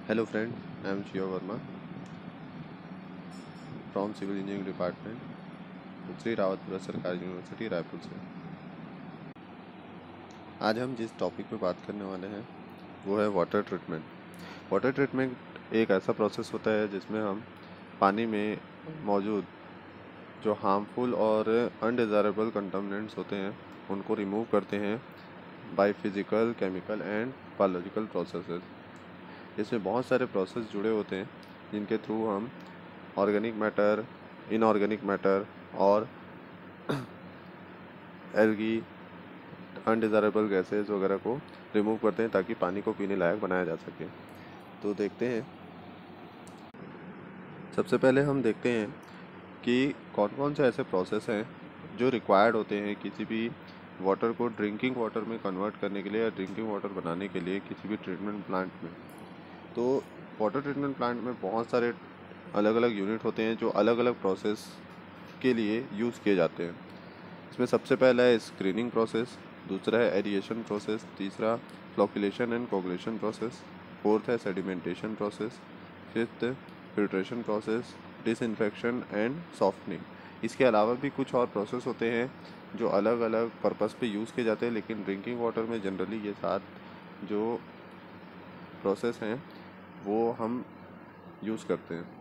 Hello friend, I am Shiva Verma from Civil Engineering Department, Shri Rawatpura सरकारी university Raipur से। आज हम जिस टॉपिक पे बात करने वाले हैं वो है वाटर ट्रीटमेंट। वाटर ट्रीटमेंट एक ऐसा प्रोसेस होता है जिसमें हम पानी में मौजूद जो हार्मफुल और अनडिज़ायरेबल कंटामिनेंट्स होते हैं उनको रिमूव करते हैं by physical, chemical and biological processes. इसमें बहुत सारे प्रोसेस जुड़े होते हैं जिनके थ्रू हम ऑर्गेनिक मैटर, इनऑर्गेनिक मैटर और एल्गी, अनडिज़ायरेबल गैसेज वगैरह को रिमूव करते हैं ताकि पानी को पीने लायक बनाया जा सके। तो देखते हैं, सबसे पहले हम देखते हैं कि कौन कौन से ऐसे प्रोसेस हैं जो रिक्वायर्ड होते हैं किसी भी वाटर को ड्रिंकिंग वाटर में कन्वर्ट करने के लिए या ड्रिंकिंग वाटर बनाने के लिए किसी भी ट्रीटमेंट प्लांट में। तो वाटर ट्रीटमेंट प्लांट में बहुत सारे अलग अलग यूनिट होते हैं जो अलग अलग प्रोसेस के लिए यूज़ किए जाते हैं। इसमें सबसे पहला है स्क्रीनिंग प्रोसेस, दूसरा है एरिएशन प्रोसेस, तीसरा flocculation and coagulation process, fourth है sedimentation process, fifth filtration process, disinfection and softening. इसके अलावा भी कुछ और प्रोसेस होते हैं जो अलग अलग पर्पस पे यूज़ किए जाते हैं, लेकिन ड्रिंकिंग वाटर में जनरली ये 7 जो प्रोसेस हैं वो हम यूज़ करते हैं।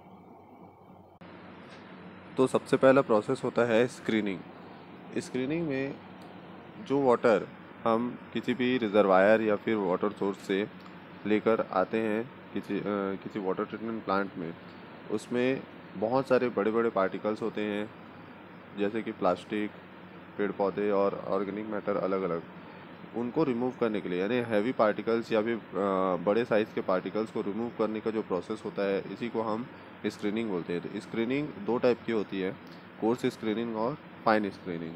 तो सबसे पहला प्रोसेस होता है स्क्रीनिंग। स्क्रीनिंग में जो वाटर हम किसी भी रिजर्वायर या फिर वाटर सोर्स से लेकर आते हैं किसी वाटर ट्रीटमेंट प्लांट में, उसमें बहुत सारे बड़े बड़े पार्टिकल्स होते हैं जैसे कि प्लास्टिक, पेड़ पौधे और ऑर्गेनिक मैटर अलग अलग। उनको रिमूव करने के लिए यानी हैवी पार्टिकल्स या फिर बड़े साइज़ के पार्टिकल्स को रिमूव करने का जो प्रोसेस होता है इसी को हम स्क्रीनिंग बोलते हैं। तो स्क्रीनिंग दो टाइप की होती है, कोर्स स्क्रीनिंग और फाइन स्क्रीनिंग।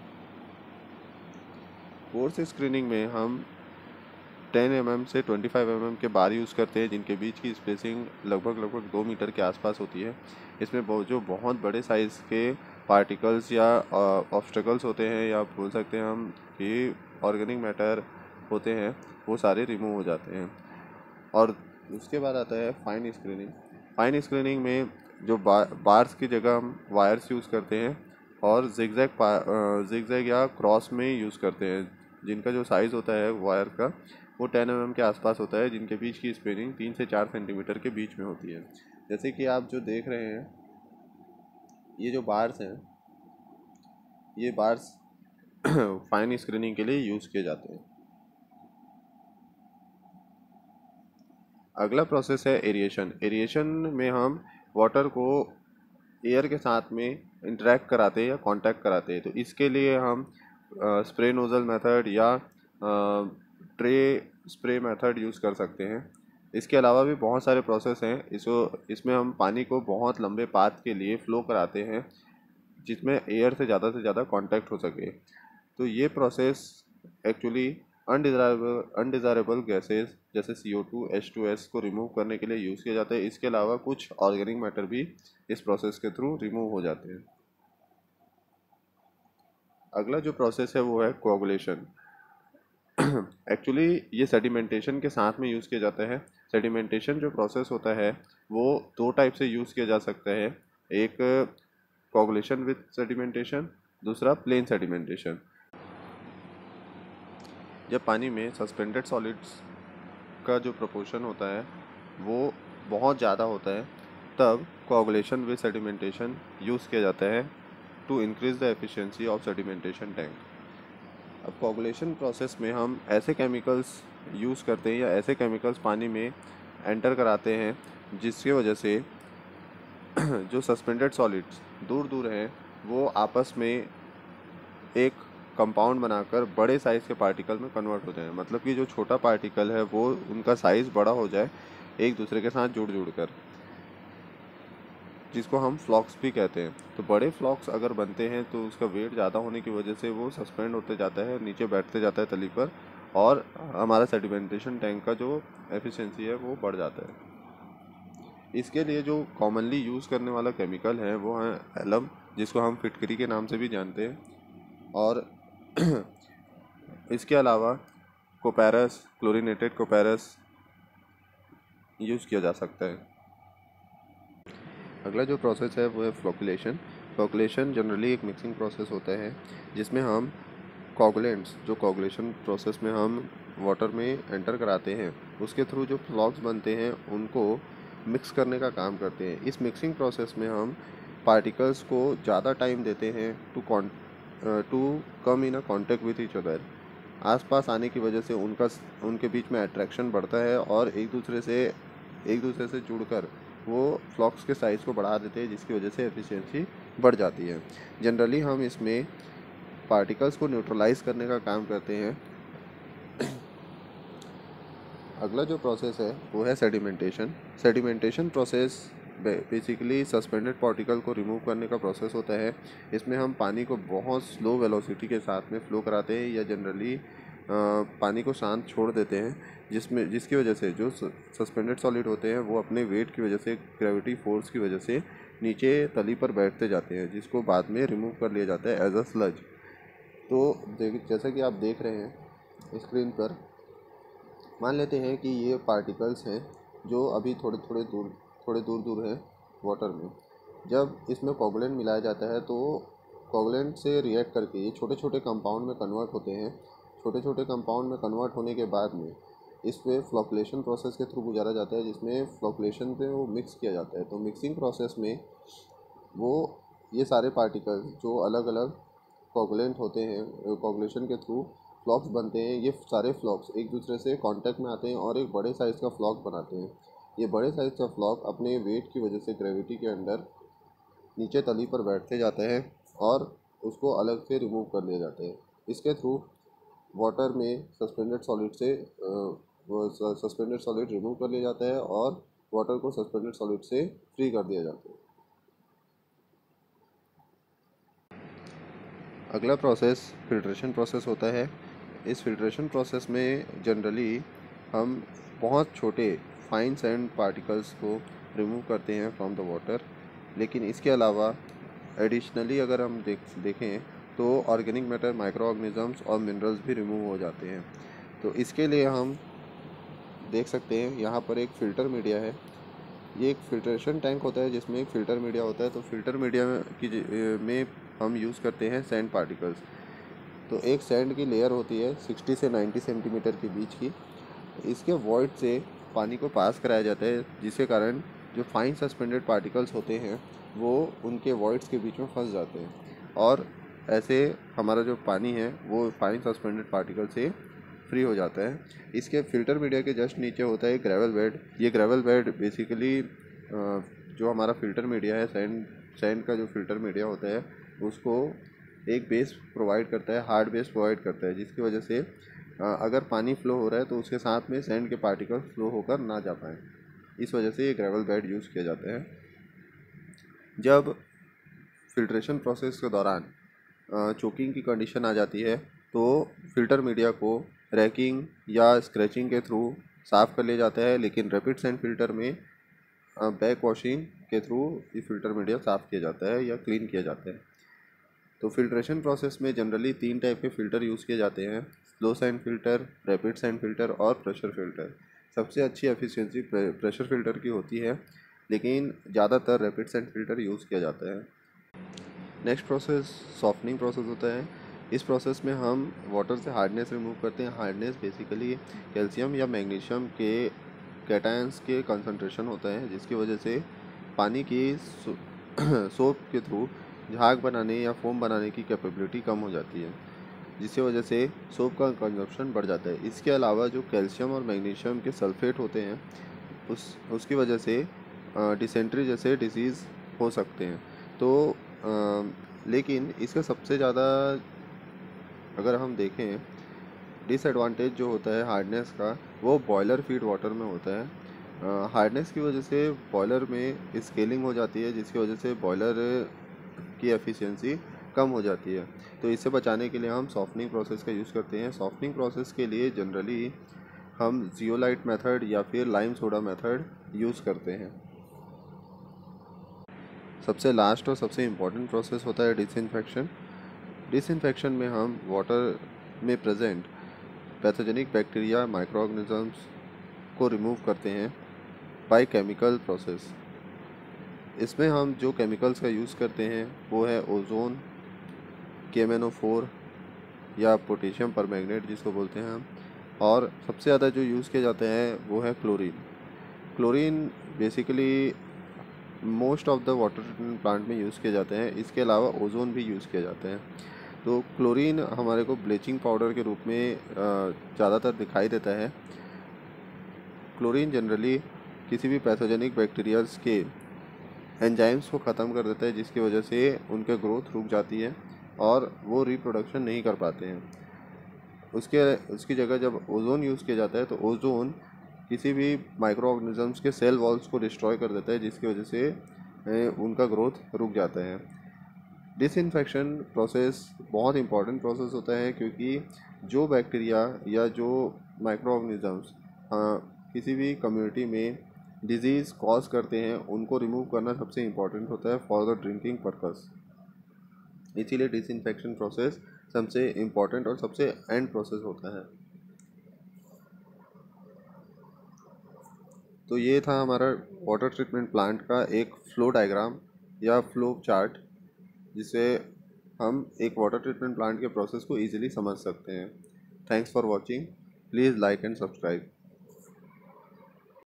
कोर्स स्क्रीनिंग में हम 10 mm से 25 mm के बार यूज़ करते हैं जिनके बीच की स्पेसिंग लगभग 2 मीटर के आसपास होती है। इसमें जो बहुत बड़े साइज़ के पार्टिकल्स या ऑब्स्टेकल्स होते हैं या बोल सकते हैं हम कि ऑर्गेनिक मैटर होते हैं वो सारे रिमूव हो जाते हैं। और उसके बाद आता है फाइन स्क्रीनिंग। फाइन स्क्रीनिंग में जो बार्स की जगह हम वायर्स यूज़ करते हैं और जिगजैग या क्रॉस में यूज़ करते हैं जिनका जो साइज़ होता है वायर का वो 10 mm के आसपास होता है, जिनके बीच की स्पेसिंग 3 से 4 सेंटीमीटर के बीच में होती है। जैसे कि आप जो देख रहे हैं ये जो बार्स हैं ये बार्स फाइन स्क्रीनिंग के लिए यूज़ किए जाते हैं। अगला प्रोसेस है एरिएशन। एरिएशन में हम वाटर को एयर के साथ में इंटरेक्ट कराते हैं या कांटेक्ट कराते हैं। तो इसके लिए हम स्प्रे नोज़ल मेथड या ट्रे स्प्रे मेथड यूज़ कर सकते हैं। इसके अलावा भी बहुत सारे प्रोसेस हैं। इसमें हम पानी को बहुत लंबे पाथ के लिए फ्लो कराते हैं जिसमें एयर से ज़्यादा कांटेक्ट हो सके। तो ये प्रोसेस एक्चुअली अनडिज़ायरेबल गैसेस जैसे CO2, H2S को रिमूव करने के लिए यूज़ किया जाता है। इसके अलावा कुछ ऑर्गेनिक मैटर भी इस प्रोसेस के थ्रू रिमूव हो जाते हैं। अगला जो प्रोसेस है वो है कोगुलेशन। एक्चुअली ये सेडिमेंटेशन के साथ में यूज़ किया जाता है। सेडिमेंटेशन जो प्रोसेस होता है वो दो टाइप से यूज़ किया जा सकता है, एक कोगुलेशन विद सेडिमेंटेशन, दूसरा प्लेन सेडिमेंटेशन। जब पानी में सस्पेंडेड सॉलिड्स का जो प्रोपोर्शन होता है वो बहुत ज़्यादा होता है तब कोगुलेशन विद सेडिमेंटेशन यूज़ किया जाता है to increase the efficiency of sedimentation tank. अब कोगुलेशन प्रोसेस में हम ऐसे केमिकल्स यूज़ करते हैं या ऐसे केमिकल्स पानी में एंटर कराते हैं जिसकी वजह से जो सस्पेंडेड सॉलिड्स दूर दूर हैं वो आपस में एक कंपाउंड बनाकर बड़े साइज़ के पार्टिकल में कन्वर्ट हो जाए। मतलब कि जो छोटा पार्टिकल है वो उनका साइज़ बड़ा हो जाए एक दूसरे के साथ जुड़ कर, जिसको हम फ्लॉक्स भी कहते हैं। तो बड़े फ्लॉक्स अगर बनते हैं तो उसका वेट ज़्यादा होने की वजह से वो सस्पेंड होते जाता है, नीचे बैठते जाता है तली पर, और हमारा सेडिमेंटेशन टैंक का जो एफिशिएंसी है वो बढ़ जाता है। इसके लिए जो कॉमनली यूज़ करने वाला केमिकल है वो है एलम, जिसको हम फिटकरी के नाम से भी जानते हैं। और इसके अलावा कोपैरस, क्लोरीनेटेड कोपैरस यूज़ किया जा सकता है। अगला जो प्रोसेस है वो है फ्लोकुलेशन। फ्लोकुलेशन जनरली एक मिक्सिंग प्रोसेस होता है जिसमें हम कोगुलेंट्स, जो कोगुलेशन प्रोसेस में हम वाटर में एंटर कराते हैं, उसके थ्रू जो फ्लॉक्स बनते हैं उनको मिक्स करने का काम करते हैं। इस मिक्सिंग प्रोसेस में हम पार्टिकल्स को ज़्यादा टाइम देते हैं to come in a contact with each other. आसपास आने की वजह से उनके बीच में अट्रैक्शन बढ़ता है और एक दूसरे से जुड़कर वो फ्लॉक्स के साइज़ को बढ़ा देते हैं, जिसकी वजह से एफिशिएंसी बढ़ जाती है। जनरली हम इसमें पार्टिकल्स को न्यूट्रलाइज करने का काम करते हैं। अगला जो प्रोसेस है वो है sedimentation. Sedimentation process basically suspended particle को रिमूव करने का प्रोसेस होता है। इसमें हम पानी को बहुत स्लो वेलोसिटी के साथ में फ्लो कराते हैं या जनरली पानी को शांत छोड़ देते हैं, जिसकी वजह से जो सस्पेंडेड सॉलिड होते हैं वो अपने वेट की वजह से, ग्रेविटी फोर्स की वजह से नीचे तली पर बैठते जाते हैं, जिसको बाद में रिमूव कर लिया जाता है एज अ स्लज। तो जैसा कि आप देख रहे हैं स्क्रीन पर, मान लेते हैं कि ये पार्टिकल्स हैं जो अभी थोड़े दूर दूर हैं वाटर में। जब इसमें कोगुलेंट मिलाया जाता है तो कोगुलेंट से रिएक्ट करके ये छोटे छोटे कंपाउंड में कन्वर्ट होते हैं। छोटे छोटे कंपाउंड में कन्वर्ट होने के बाद में इस पे फ्लोकुलेशन प्रोसेस के थ्रू गुजारा जाता है, जिसमें फ्लोकुलेशन पे वो मिक्स किया जाता है। तो मिक्सिंग प्रोसेस में वो ये सारे पार्टिकल्स जो अलग अलग कोगुलेंट होते हैं, कोगुलेशन के थ्रू फ्लॉक्स बनते हैं, ये सारे फ्लॉक्स एक दूसरे से कांटेक्ट में आते हैं और एक बड़े साइज़ का फ्लॉक बनाते हैं। ये बड़े साइज़ का फ्लॉक अपने वेट की वजह से ग्रेविटी के अंडर नीचे तली पर बैठते जाते हैं और उसको अलग से रिमूव कर लिए जाते हैं। इसके थ्रू वाटर में सस्पेंडेड सॉलिड रिमूव कर लिया जाता है और वाटर को सस्पेंडेड सॉलिड से फ्री कर दिया जाता है। अगला प्रोसेस फिल्ट्रेशन प्रोसेस होता है। इस फिल्ट्रेशन प्रोसेस में जनरली हम बहुत छोटे फाइन सैंड पार्टिकल्स को रिमूव करते हैं फ्रॉम द वाटर, लेकिन इसके अलावा एडिशनली अगर हम देखें तो ऑर्गेनिक मैटर, माइक्रो ऑर्गेनिजम्स और मिनरल्स भी रिमूव हो जाते हैं। तो इसके लिए हम देख सकते हैं यहाँ पर एक फ़िल्टर मीडिया है। ये एक फिल्ट्रेशन टैंक होता है जिसमें एक फ़िल्टर मीडिया होता है। तो फ़िल्टर मीडिया में हम यूज़ करते हैं सैंड पार्टिकल्स। तो एक सैंड की लेयर होती है 60 से 90 सेंटीमीटर के बीच की। इसके वॉइड से पानी को पास कराया जाता है, जिसके कारण जो फाइन सस्पेंडेड पार्टिकल्स होते हैं वो उनके वॉइड्स के बीच में फंस जाते हैं और ऐसे हमारा जो पानी है वो फाइन सस्पेंडेड पार्टिकल से फ्री हो जाता है। इसके फ़िल्टर मीडिया के जस्ट नीचे होता है ग्रेवल बेड। ये ग्रेवल बेड बेसिकली जो हमारा फ़िल्टर मीडिया है, सैंड का जो फ़िल्टर मीडिया होता है उसको एक बेस प्रोवाइड करता है, हार्ड बेस प्रोवाइड करता है, जिसकी वजह से अगर पानी फ़्लो हो रहा है तो उसके साथ में सैंड के पार्टिकल फ़्लो होकर ना जा पाएँ। इस वजह से ये ग्रेवल बेड यूज़ किया जाता है। जब फिल्ट्रेशन प्रोसेस के दौरान चोकिंग की कंडीशन आ जाती है तो फ़िल्टर मीडिया को रैकिंग या स्क्रैचिंग के थ्रू साफ़ कर लिया जाता है, लेकिन रैपिड सैंड फिल्टर में बैक वॉशिंग के थ्रू ये फ़िल्टर मीडिया साफ़ किया जाता है या क्लीन किया जाता है। तो फिल्ट्रेशन प्रोसेस में जनरली 3 टाइप के फ़िल्टर यूज़ किए जाते हैं: slow sand filter, rapid sand filter और प्रेशर फ़िल्टर। सबसे अच्छी एफिशिएंसी प्रेशर फ़िल्टर की होती है, लेकिन ज़्यादातर रैपिड सैंड फ़िल्टर यूज़ किया जाता है। नेक्स्ट प्रोसेस सॉफ्टनिंग प्रोसेस होता है। इस प्रोसेस में हम वाटर से हार्डनेस रिमूव करते हैं। हार्डनेस बेसिकली कैल्शियम या मैग्नीशियम के कैटायंस के कंसंट्रेशन होता है, जिसकी वजह से पानी की सोप के थ्रू झाग बनाने या फोम बनाने की कैपेबिलिटी कम हो जाती है, जिसकी वजह से सोप का कंजप्शन बढ़ जाता है। इसके अलावा जो कैल्शियम और मैग्नीशियम के सल्फेट होते हैं उसकी वजह से डिसेंट्री जैसे डिसीज़ हो सकते हैं। तो लेकिन इसका सबसे ज़्यादा अगर हम देखें डिसएडवांटेज जो होता है हार्डनेस का, वो बॉयलर फीड वाटर में होता है। हार्डनेस की वजह से बॉयलर में स्केलिंग हो जाती है, जिसकी वजह से बॉयलर की एफिशिएंसी कम हो जाती है। तो इसे बचाने के लिए हम सॉफ्टनिंग प्रोसेस का यूज़ करते हैं। सॉफ्टनिंग प्रोसेस के लिए जनरली हम जियोलाइट मेथड या फिर लाइम सोडा मेथड यूज़ करते हैं। सबसे लास्ट और सबसे इम्पॉर्टेंट प्रोसेस होता है डिसइंफेक्शन। डिसइंफेक्शन में हम वाटर में present pathogenic bacteria, microorganisms को रिमूव करते हैं। By chemical process. इसमें हम जो केमिकल्स का यूज़ करते हैं वो है ओजोन, KMnO4 या पोटेशियम परमैंगनेट जिसको बोलते हैं हम, और सबसे ज़्यादा जो यूज़ किया जाता है वो है chlorine. Chlorine basically most of the water treatment plant में यूज़ किए जाते हैं। इसके अलावा ओजोन भी यूज़ किया जाते हैं। तो क्लोरीन हमारे को ब्लीचिंग पाउडर के रूप में ज़्यादातर दिखाई देता है। क्लोरीन जनरली किसी भी पैथोजेनिक बैक्टीरियाज के एंजाइम्स को ख़त्म कर देता है, जिसकी वजह से उनके ग्रोथ रुक जाती है और वो रिप्रोडक्शन नहीं कर पाते हैं। उसकी जगह जब ओजोन यूज़ किया जाता है तो ओजोन किसी भी माइक्रो ऑर्गेनिजम्स के सेल वॉल्स को डिस्ट्रॉय कर देता है, जिसकी वजह से उनका ग्रोथ रुक जाता है। डिसइंफेक्शन प्रोसेस बहुत इंपॉर्टेंट प्रोसेस होता है, क्योंकि जो बैक्टीरिया या जो माइक्रो ऑर्गेनिजम्स किसी भी कम्युनिटी में डिजीज़ कॉज करते हैं उनको रिमूव करना सबसे इम्पॉर्टेंट होता है फॉर द ड्रिंकिंग पर्पस। इसीलिए डिसइंफेक्शन प्रोसेस सबसे इम्पॉर्टेंट और सबसे एंड प्रोसेस होता है। तो ये था हमारा वाटर ट्रीटमेंट प्लांट का एक फ्लो डायग्राम या फ्लो चार्ट, जिसे हम एक वाटर ट्रीटमेंट प्लांट के प्रोसेस को ईजिली समझ सकते हैं। Thanks for watching. Please like and subscribe.